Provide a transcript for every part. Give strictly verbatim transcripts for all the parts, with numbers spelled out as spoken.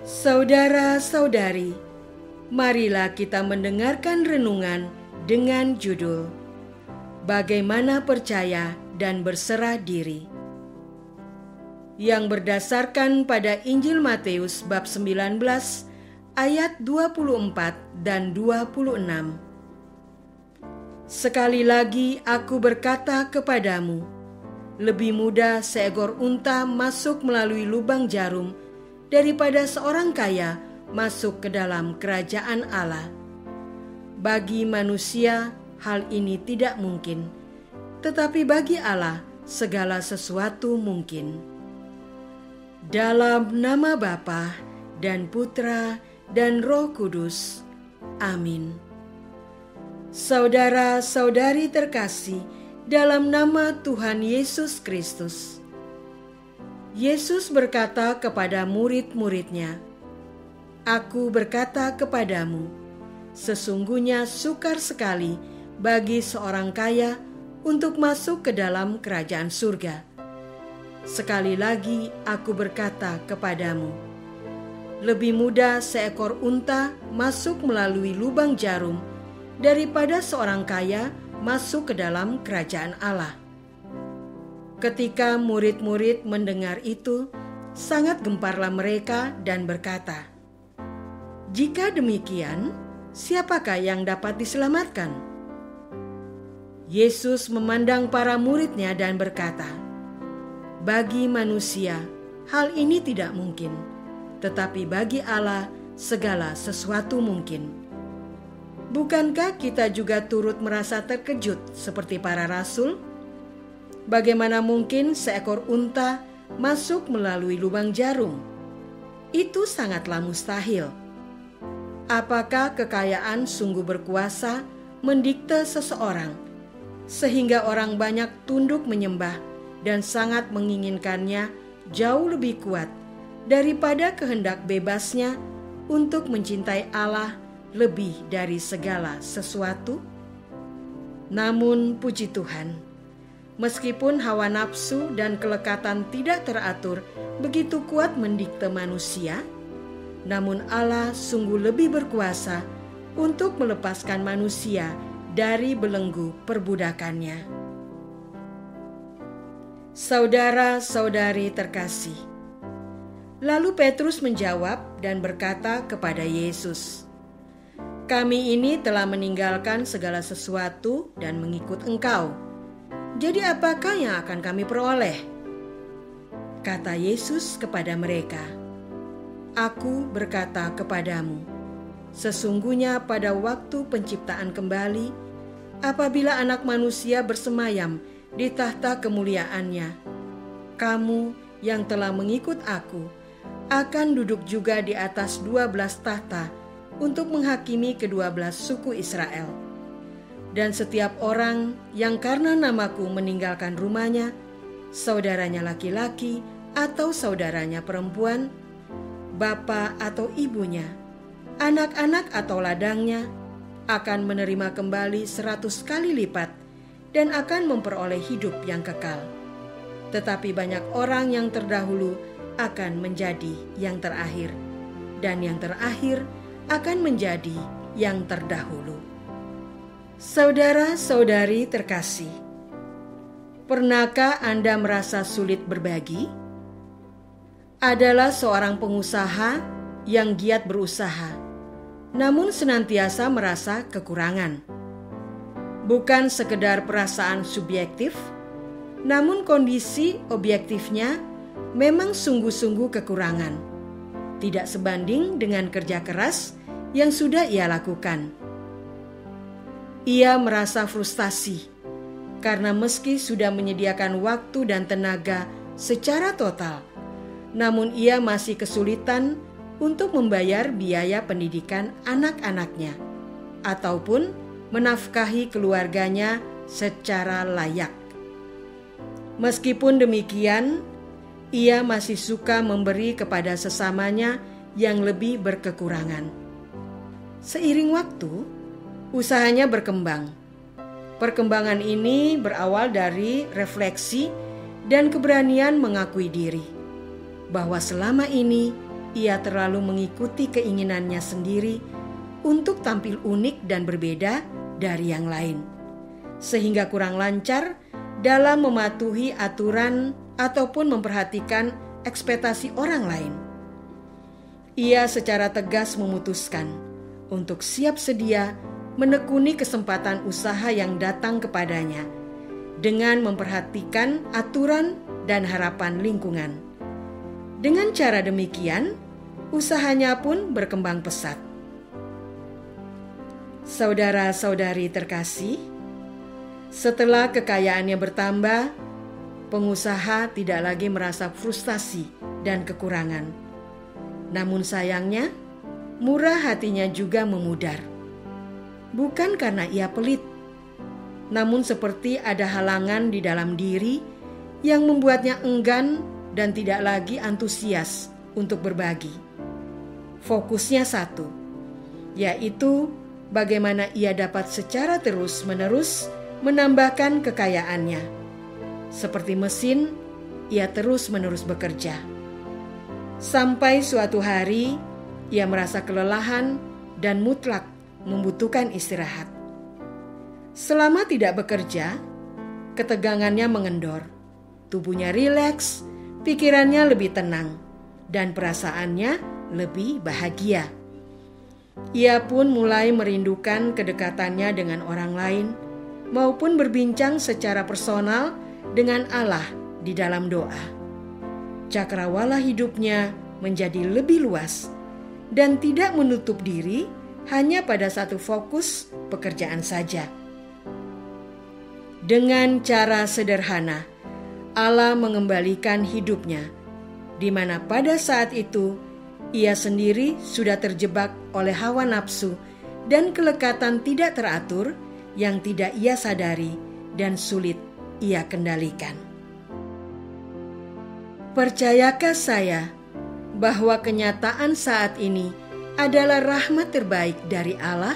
Saudara-saudari, marilah kita mendengarkan renungan dengan judul Bagaimana Percaya dan Berserah Diri, yang berdasarkan pada Injil Matius bab sembilan belas ayat dua puluh empat dan dua puluh enam. Sekali lagi aku berkata kepadamu, lebih mudah seekor unta masuk melalui lubang jarum daripada seorang kaya masuk ke dalam kerajaan Allah. Bagi manusia hal ini tidak mungkin, tetapi bagi Allah segala sesuatu mungkin. Dalam nama Bapa dan Putra dan Roh Kudus. Amin. Saudara-saudari terkasih, dalam nama Tuhan Yesus Kristus, Yesus berkata kepada murid-muridnya, "Aku berkata kepadamu, sesungguhnya sukar sekali bagi seorang kaya untuk masuk ke dalam kerajaan surga. Sekali lagi aku berkata kepadamu, lebih mudah seekor unta masuk melalui lubang jarum daripada seorang kaya masuk ke dalam kerajaan Allah." Ketika murid-murid mendengar itu, sangat gemparlah mereka dan berkata, "Jika demikian, siapakah yang dapat diselamatkan?" Yesus memandang para muridnya dan berkata, "Bagi manusia, hal ini tidak mungkin, tetapi bagi Allah segala sesuatu mungkin." Bukankah kita juga turut merasa terkejut seperti para rasul? Bagaimana mungkin seekor unta masuk melalui lubang jarum? Itu sangatlah mustahil. Apakah kekayaan sungguh berkuasa mendikte seseorang, sehingga orang banyak tunduk menyembah dan sangat menginginkannya jauh lebih kuat daripada kehendak bebasnya untuk mencintai Allah lebih dari segala sesuatu? Namun puji Tuhan, meskipun hawa nafsu dan kelekatan tidak teratur begitu kuat mendikte manusia, namun Allah sungguh lebih berkuasa untuk melepaskan manusia dari belenggu perbudakannya. Saudara-saudari terkasih, lalu Petrus menjawab dan berkata kepada Yesus, "Kami ini telah meninggalkan segala sesuatu dan mengikut Engkau. Jadi apakah yang akan kami peroleh?" Kata Yesus kepada mereka, "Aku berkata kepadamu, sesungguhnya pada waktu penciptaan kembali, apabila Anak Manusia bersemayam di tahta kemuliaannya, kamu yang telah mengikut aku akan duduk juga di atas dua belas tahta untuk menghakimi kedua belas suku Israel. Dan setiap orang yang karena namaku meninggalkan rumahnya, saudaranya laki-laki atau saudaranya perempuan, bapa atau ibunya, anak-anak atau ladangnya, akan menerima kembali seratus kali lipat dan akan memperoleh hidup yang kekal. Tetapi banyak orang yang terdahulu akan menjadi yang terakhir, dan yang terakhir akan menjadi yang terdahulu." Saudara-saudari terkasih, pernahkah Anda merasa sulit berbagi? Adalah seorang pengusaha yang giat berusaha, namun senantiasa merasa kekurangan. Bukan sekedar perasaan subjektif, namun kondisi objektifnya memang sungguh-sungguh kekurangan, tidak sebanding dengan kerja keras yang sudah ia lakukan. Ia merasa frustasi karena meski sudah menyediakan waktu dan tenaga secara total, namun ia masih kesulitan untuk membayar biaya pendidikan anak-anaknya ataupun menafkahi keluarganya secara layak. Meskipun demikian, ia masih suka memberi kepada sesamanya yang lebih berkekurangan. Seiring waktu, usahanya berkembang. Perkembangan ini berawal dari refleksi dan keberanian mengakui diri bahwa selama ini ia terlalu mengikuti keinginannya sendiri untuk tampil unik dan berbeda dari yang lain, sehingga kurang lancar dalam mematuhi aturan ataupun memperhatikan ekspektasi orang lain. Ia secara tegas memutuskan untuk siap sedia menekuni kesempatan usaha yang datang kepadanya dengan memperhatikan aturan dan harapan lingkungan. Dengan cara demikian, usahanya pun berkembang pesat. Saudara-saudari terkasih, setelah kekayaannya bertambah, pengusaha tidak lagi merasa frustasi dan kekurangan. Namun sayangnya, murah hatinya juga memudar. Bukan karena ia pelit, namun seperti ada halangan di dalam diri yang membuatnya enggan dan tidak lagi antusias untuk berbagi. Fokusnya satu, yaitu bagaimana ia dapat secara terus-menerus menambahkan kekayaannya. Seperti mesin, ia terus-menerus bekerja. Sampai suatu hari, ia merasa kelelahan dan mutlak membutuhkan istirahat. Selama tidak bekerja, ketegangannya mengendor, tubuhnya rileks, pikirannya lebih tenang, dan perasaannya lebih bahagia. Ia pun mulai merindukan kedekatannya dengan orang lain, maupun berbincang secara personal dengan Allah di dalam doa. Cakrawala hidupnya menjadi lebih luas dan tidak menutup diri hanya pada satu fokus pekerjaan saja. Dengan cara sederhana, Allah mengembalikan hidupnya, di mana pada saat itu ia sendiri sudah terjebak oleh hawa nafsu dan kelekatan tidak teratur yang tidak ia sadari dan sulit ia kendalikan. Percayakah saya bahwa kenyataan saat ini adalah rahmat terbaik dari Allah?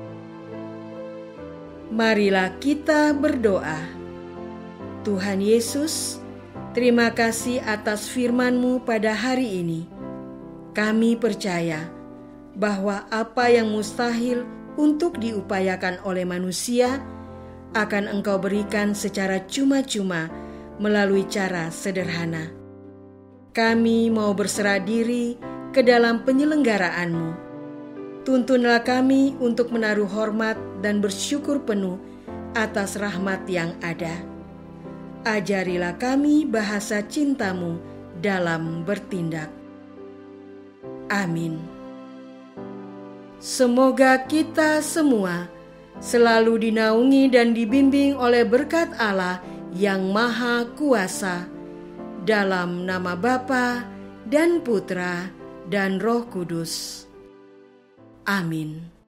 Marilah kita berdoa. Tuhan Yesus, terima kasih atas firman-Mu pada hari ini. Kami percaya bahwa apa yang mustahil untuk diupayakan oleh manusia akan Engkau berikan secara cuma-cuma melalui cara sederhana. Kami mau berserah diri ke dalam penyelenggaraanmu. Tuntunlah kami untuk menaruh hormat dan bersyukur penuh atas rahmat yang ada. Ajarilah kami bahasa cinta-Mu dalam bertindak. Amin. Semoga kita semua selalu dinaungi dan dibimbing oleh berkat Allah yang Maha Kuasa, dalam nama Bapa dan Putra dan Roh Kudus. Amin.